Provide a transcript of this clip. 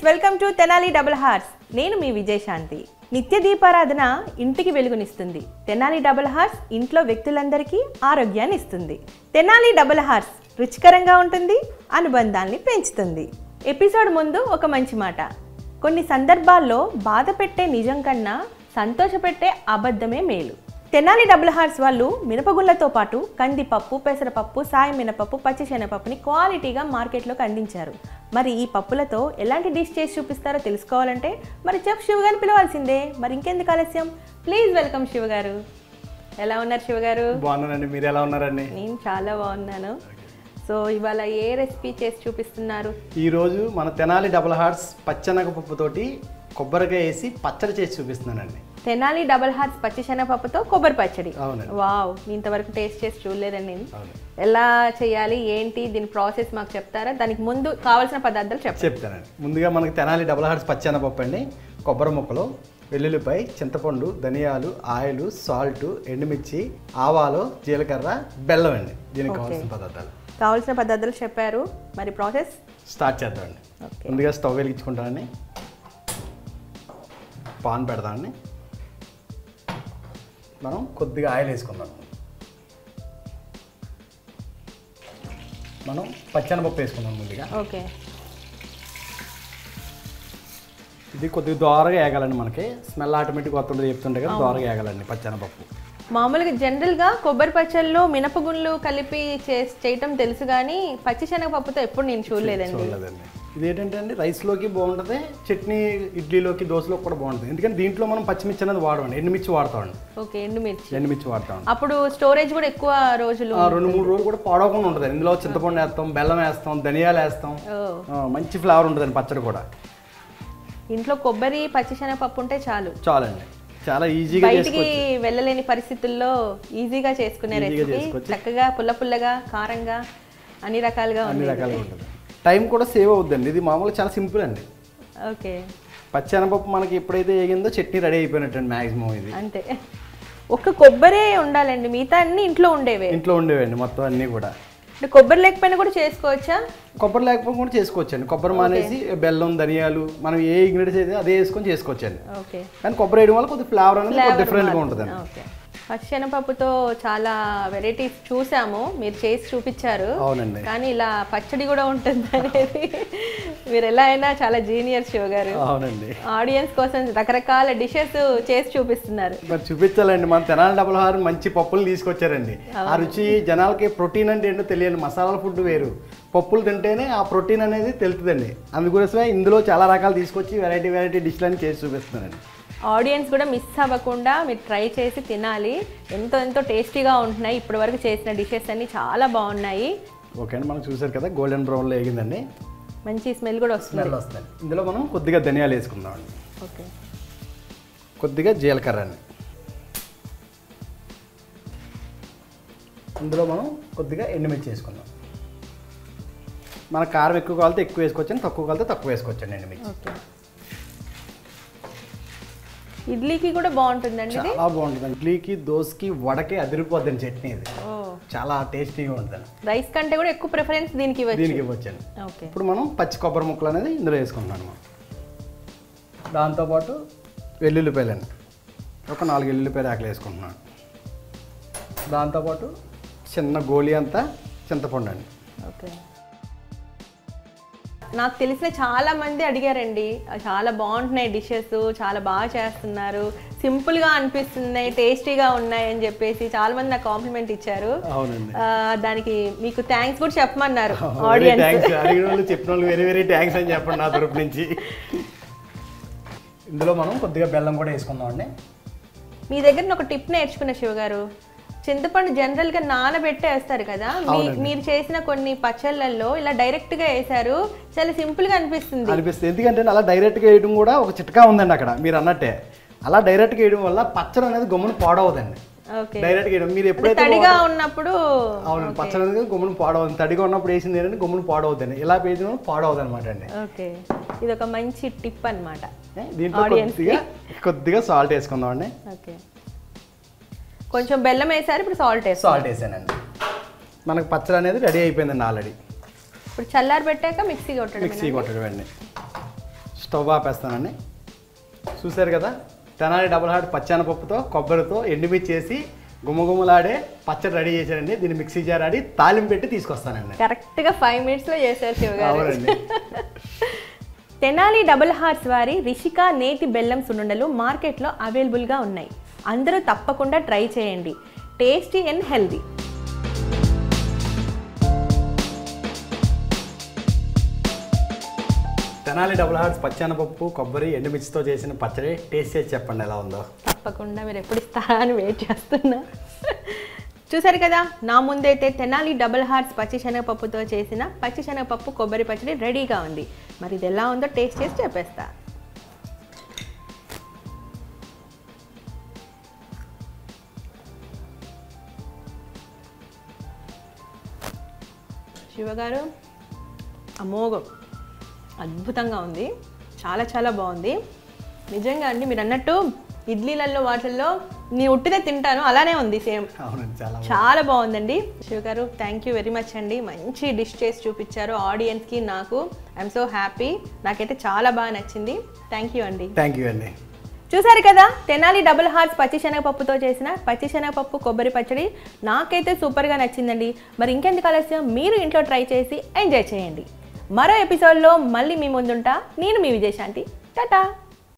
Welcome to Tenali double horse. నేను మీ విజయశాంతి. నిత్య దీపారాధన ఇంటికి వెలుగునిస్తుంది. తెనాలి డబుల్ హార్స్ ఇంట్లో వ్యక్తులందరికీ ఆరోగ్యాన్ని ఇస్తుంది. తెనాలి డబుల్ హార్స్ రుచికరంగా ఉంటుంది, అనుబంధాన్ని పెంచుతుంది. ఎపిసోడ్ ముందు ఒక మంచి మాట. కొన్ని సందర్భాల్లో బాధ పెట్టే నిజం కన్నా సంతోషపెట్టే అబద్ధమే మేలు. తెనాలి డబుల్ హార్స్ వాళ్ళు మినపగుళ్ళతో పాటు కందిపప్పు, పెసరపప్పు, సాయం మినపప్పు, పచ్చిశనగపప్పుని క్వాలిటీగా మార్కెట్లోకి అందించారు. మరి ఈ పప్పులతో ఎలాంటి డిష్ చేసి చూపిస్తారో తెలుసుకోవాలంటే మరి చెఫ్ శివ గారిని పిలవాల్సిందే. మరి ఇంకెందుకు ఆలస్యం, ప్లీజ్ వెల్కమ్ శివ గారు. ఎలా ఉన్నారు శివ గారు? బాగున్నానండి, మీరు ఎలా ఉన్నారండి? నేను చాలా బాగున్నాను. సో ఇవాళ ఏ రెసిపీ చేసి చూపిస్తున్నారు? ఈరోజు మన తెనాలి డబుల్ హార్స్ పచ్చెనగపప్పుతోటి కొబ్బరికాయ వేసి పచ్చడి చేసి చూపిస్తున్నానండి. తెనాలి డబుల్ హార్స్ పచ్చిశనగపప్పుతో కొబ్బరి పచ్చడి. వావ్, ఇంతవరకు టేస్ట్ చేసి చూడలేదండి నేను. ఎలా చేయాలి ఏంటి దీని ప్రాసెస్ మాకు చెప్తారా? దానికి ముందు కావాల్సిన పదార్థాలు చెప్తానండి. ముందుగా మనకి తెనాలి డబుల్ హార్స్ పచ్చెనగపప్పు అండి, కొబ్బరి ముక్కలు, వెల్లుల్లిపాయ, చింతపండు, ధనియాలు, ఆయిల్, సాల్ట్, ఎండుమిర్చి, ఆవాలు, జీలకర్ర, బెల్లం అండి. దీనికి కావాల్సిన పదార్థాలు చెప్పారు. మరి ప్రాసెస్ స్టార్ట్ చేద్దామండి. ముందుగా స్టవ్ వెలిగించుకుంటానండి, పాన్ పెడదామండి. మనం కొద్దిగా ఆయిల్ వేసుకుందాం. మనం పచ్చెనగపప్పు వేసుకుందాం ముందుగా. ఓకే, ఇది కొద్దిగా దోరగా వేగాలండి. మనకి స్మెల్ ఆటోమేటిక్గా వస్తుంది చెప్తుంటే కదా, దోరగా వేగాలండి పచ్చెనగపప్పు. మామూలుగా జనరల్గా కొబ్బరి పచ్చళ్ళలో మినపగుళ్ళు కలిపి చేయటం తెలుసు, కానీ పచ్చిశనగపప్పుతో ఎప్పుడు నేను చూడలేదండి. ఇది ఏంటంటే అండి, రైస్లోకి బాగుంటుంది, చట్నీ, ఇడ్లీలోకి, దోశలోకి కూడా బాగుంటుంది. ఎందుకంటే దీంట్లో మనం పచ్చిమిర్చి అనేది వాడమండి, ఎండుమిర్చి వాడతామండి. ఓకే, ఎండుమిర్చి వాడతామండి. అప్పుడు స్టోరేజ్ కూడా ఎక్కువ రోజులు, 2-3 రోజులు కూడా పాడవకుండా ఉంటుంది. ఇందులో చింతపండు వేస్తాం, బెల్లం వేస్తాం, ధనియాలు వేస్తాం, మంచి ఫ్లేవర్ ఉంటుందండి పచ్చడి కూడా. ఇంట్లో కొబ్బరి పచ్చిశనగపప్పు ఉంటే చాలండి. చాలా ఈజీగా బయటికి వెళ్ళలేని పరిస్థితుల్లో ఈజీగా చేసుకునే రెసిపీ. చక్కగా పుల్లగా, కారంగా, అన్ని రకాలుగా ఉంటుంది. టైం కూడా సేవ్ అవుద్దండి. ఇది మామూలుగా చాలా సింపుల్ అండి. ఓకే, పచ్చెనగపప్పు మనకి ఎప్పుడైతే వేగిందో చట్నీ రెడీ అయిపోయినట్టు అండి మ్యాక్సిమం. ఇది అంతే, ఒక్క కొబ్బరే ఉండాలండి, మిగతా అన్ని ఇంట్లో ఉండేవండి మొత్తం అన్నీ కూడా. కొబ్బరి లేకపోయినా కూడా చేసుకోవచ్చా? కొబ్బరి లేకపోయినా కూడా చేసుకోవచ్చండి. కొబ్బరి మానేసి బెల్లం, ధనియాలు, మనం ఏ ఇంగ్రీడియంట్స్ అయితే అదే వేసుకొని చేసుకోవచ్చండి. ఓకే, కానీ కొబ్బరి వేయడం వల్ల కొద్దిగా ఫ్లేవర్ అనేది డిఫరెంట్గా ఉంటుందండి. ఓకే, పచ్చిశనగపప్పుతో చాలా వెరైటీస్ చూసాము, మీరు చేసి చూపించారు. అవునండి, కానీ ఇలా పచ్చడి కూడా ఉంటుంది అనేది మీరు ఎలా అయినా చాలా జీనియర్ శివ గారు. అవునండి, ఆడియన్స్ కోసం రకరకాల డిషెస్ చేసి చూపిస్తున్నారు. మరి చూపించాలండి. మన తెనాలి డబుల్ హార్ మంచి పప్పులు తీసుకొచ్చారండి. ఆ రుచి జనాలకి ప్రోటీన్ అంటే ఏంటో తెలియదు. మసాలా ఫుడ్ వేరు, పప్పులు తింటేనే ఆ ప్రోటీన్ అనేది తెలుస్తుందండి. అందుకోసమే ఇందులో చాలా రకాలు తీసుకొచ్చి వెరైటీ డిష్లని చేసి చూపిస్తున్నారండి. ఆడియన్స్ కూడా మిస్ అవ్వకుండా మీరు ట్రై చేసి తినాలి. ఎంతో టేస్టీగా ఉంటున్నాయి. ఇప్పటి వరకు చేసిన డిషెస్ అన్ని చాలా బాగున్నాయి. ఓకే అండి, మనం చూసారు కదా, గోల్డెన్ బ్రౌన్లో వేగిందండి. మంచి స్మెల్ కూడా వస్తుంది. ఇందులో మనం కొద్దిగా ధనియాలు వేసుకుందామండి. ఓకే, కొద్దిగా జీలకర్ర అండి. ఇందులో మనం కొద్దిగా ఎండుమిర్చి వేసుకుందాం. మన కారం ఎక్కువ కావాలితే ఎక్కువ వేసుకోవచ్చండి, తక్కువ కావాలితే తక్కువ వేసుకోవచ్చండి ఎండుమిర్చి. ఇడ్లీకి కూడా బాగుంటుందండి. చాలా బాగుంటుంది. ఇడ్లీకి, దోశకి, వడకి అదిరిపోద్దండి చట్నీ. ఇది చాలా టేస్టీగా ఉంటుంది. రైస్ కంటే కూడా ఎక్కువ ప్రిఫరెన్స్ దీనికి ఇవ్వచ్చండి. ఇప్పుడు మనం పచ్చి కొబ్బరి ముక్కలు అనేది ఇందులో వేసుకుంటున్నాను. దాంతోపాటు వెల్లుల్లిపాయలండి, ఒక 4 వెల్లుల్లిపాయలు ఆకలి వేసుకుంటున్నాను. దాంతోపాటు చిన్న గోళీ అంతా చింతపండు అండి. ఓకే, నాకు తెలిసిన చాలా మంది అడిగారండి, చాలా బాగుంటున్నాయి డిషెస్, చాలా బాగా చేస్తున్నారు, సింపుల్గా అనిపిస్తున్నాయి, టేస్టీగా ఉన్నాయి అని చెప్పేసి చాలా మంది నాకు కాంప్లిమెంట్ ఇచ్చారు. దానికి మీకు థ్యాంక్స్ కూడా చెప్పమన్నారు ఆడియన్స్. చెప్పిన వాళ్ళు వెరీ థ్యాంక్స్ అని చెప్పండి నా తరపు నుంచి. ఇందులో మనం కొద్దిగా బెల్లం కూడా వేసుకుందామండి. మీ దగ్గర ఒక టిప్ నేర్చుకున్న శివ గారు, చింతపండు జనరల్ గా నానబెట్టే వేస్తారు కదా, మీరు చేసిన కొన్ని పచ్చళ్ళల్లో ఇలా డైరెక్ట్ గా వేసారు, చాలా సింపుల్ గా అనిపిస్తుంది. ఎందుకంటే అలా డైరెక్ట్ గా వేయడం కూడా ఒక చిట్కా ఉందండి అక్కడ. మీరు అన్నట్టే అలా డైరెక్ట్ గా వేయడం వల్ల పచ్చడి అనేది గమ్మును పాడవదండి. డైరెక్ట్ గా మీరు ఎప్పుడైతే తడిగా ఉన్నప్పుడు, అవును, పచ్చడి అనేది గమ్మును పాడవద్దు. తడిగా ఉన్నప్పుడు వేసింది ఏంటంటే గమ్మును పాడవద్దండి, ఇలా వేసిన పాడవద్దు అనమాట అండి. ఓకే, ఇది ఒక మంచి టిప్ అనమాట. దీంట్లో కొద్దిగా సాల్ట్ వేసుకుందాం అండి. ఓకే, కొంచెం బెల్లం వేసారు, ఇప్పుడు సాల్ట్ వేసానండి. మనకు పచ్చడి అనేది రెడీ అయిపోయిందండి ఆల్రెడీ. ఇప్పుడు చల్లారి పెట్టాక మిక్సీ కొట్టడం అండి. స్టవ్ ఆపేస్తానండి. చూసారు కదా, తెనాలి డబుల్ హార్ట్ పచ్చెనపప్పుతో కొబ్బరితో ఎండుమిర్చి చేసి గుమ్మగుమ్మలాడే పచ్చడి రెడీ చేశారండి. దీన్ని మిక్సీ జార్ ఆడి తాలింపు పెట్టి తీసుకొస్తానండి. కరెక్ట్గా 5 minutesలో చేశారు శివగారు. అవునండి. తెనాలి డబుల్ హార్స్ వారి రిషిక నేతి బెల్లం సున్నుండలు మార్కెట్లో అవైలబుల్గా ఉన్నాయి. అందరూ తప్పకుండా ట్రై చేయండి. Tasty and healthy. Tenali double hearts పచ్చెనపప్పు కొబ్బరి ఎండుమిర్చితో చేసిన పచ్చడి టేస్ట్ చేసి చెప్పండి ఎలా ఉందో. తప్పకుండా మీరు ఎప్పుడు ఇస్తారా అని వెయిట్ చేస్తున్నా. చూసారు కదా, నా ముందైతే తెనాలి డబుల్ హార్ట్స్ పచ్చిశనగపప్పుతో చేసిన పచ్చిశనగపప్పు కొబ్బరి పచ్చడి రెడీగా ఉంది. మరి ఇది ఎలా ఉందో టేస్ట్ చేసి చెప్పేస్తా. శివగారు, అమోఘం, అద్భుతంగా ఉంది. చాలా చాలా బాగుంది నిజంగా అండి. మీరు అన్నట్టు ఇడ్లీలలో వాటిల్లో నేను ఉట్టిదే తింటాను అలానే ఉంది సేమ్. చాలా బాగుందండి. శివగారు థ్యాంక్ యూ వెరీ మచ్ అండి. మంచి డిష్ చేసి చూపించారు ఆడియన్స్కి, నాకు. I'm so happy. నాకైతే చాలా బాగా నచ్చింది. థ్యాంక్ యూ అండి. థ్యాంక్ యూ అండి. చూసారు కదా, తెనాలి డబుల్ హార్ట్స్ పచ్చిశనగపప్పుతో చేసిన పచ్చిశనగపప్పు కొబ్బరి పచ్చడి నాకైతే సూపర్గా నచ్చిందండి. మరి ఇంకెందుకు ఆలస్యం, మీరు ఇంట్లో ట్రై చేసి ఎంజాయ్ చేయండి. మరో ఎపిసోడ్లో మళ్ళీ మీ ముందుంటా. నేను మీ విజయశాంతి. టాటా.